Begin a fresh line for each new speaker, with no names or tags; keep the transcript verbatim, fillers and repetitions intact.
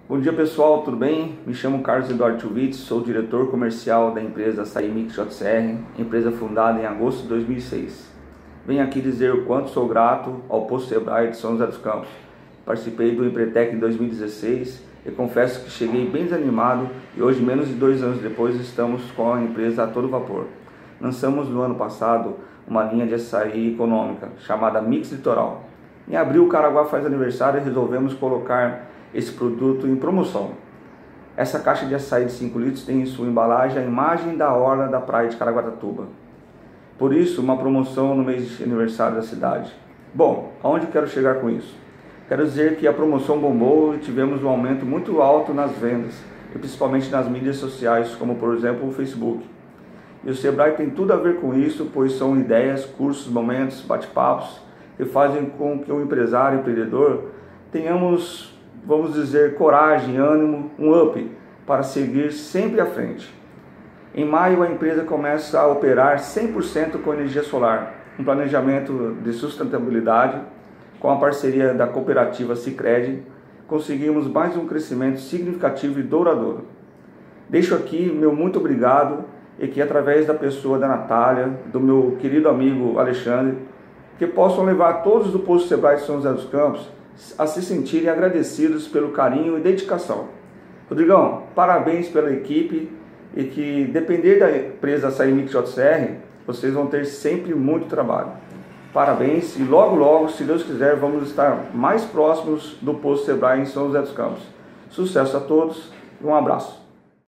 Bom dia pessoal, tudo bem? Me chamo Carlos Eduardo Tchuvitz, sou diretor comercial da empresa Açaí Mix J C R, empresa fundada em agosto de dois mil e seis. Venho aqui dizer o quanto sou grato ao Posto Sebrae de São José dos Campos. Participei do Empretec em dois mil e dezesseis e confesso que cheguei bem desanimado e hoje, menos de dois anos depois, estamos com a empresa a todo vapor. Lançamos no ano passado uma linha de açaí econômica chamada Mix Litoral. Em abril o Caraguá faz aniversário e resolvemos colocar esse produto em promoção. Essa caixa de açaí de cinco litros tem em sua embalagem a imagem da orla da praia de Caraguatatuba. Por isso, uma promoção no mês de aniversário da cidade. Bom, aonde quero chegar com isso? Quero dizer que a promoção bombou e tivemos um aumento muito alto nas vendas, e principalmente nas mídias sociais, como por exemplo o Facebook. E o Sebrae tem tudo a ver com isso, pois são ideias, cursos, momentos, bate-papos, que fazem com que o empresário, empreendedor, tenhamos, vamos dizer, coragem, ânimo, um up, para seguir sempre à frente. Em maio, a empresa começa a operar cem por cento com energia solar, um planejamento de sustentabilidade. Com a parceria da cooperativa Sicredi, conseguimos mais um crescimento significativo e duradouro. Deixo aqui meu muito obrigado e que através da pessoa da Natália, do meu querido amigo Alexandre, que possam levar todos do Posto Sebrae de São José dos Campos a se sentirem agradecidos pelo carinho e dedicação. Rodrigão, parabéns pela equipe e que, depender da empresa Açaí Mix J C R, vocês vão ter sempre muito trabalho. Parabéns e logo logo, se Deus quiser, vamos estar mais próximos do Posto Sebrae em São José dos Campos. Sucesso a todos e um abraço.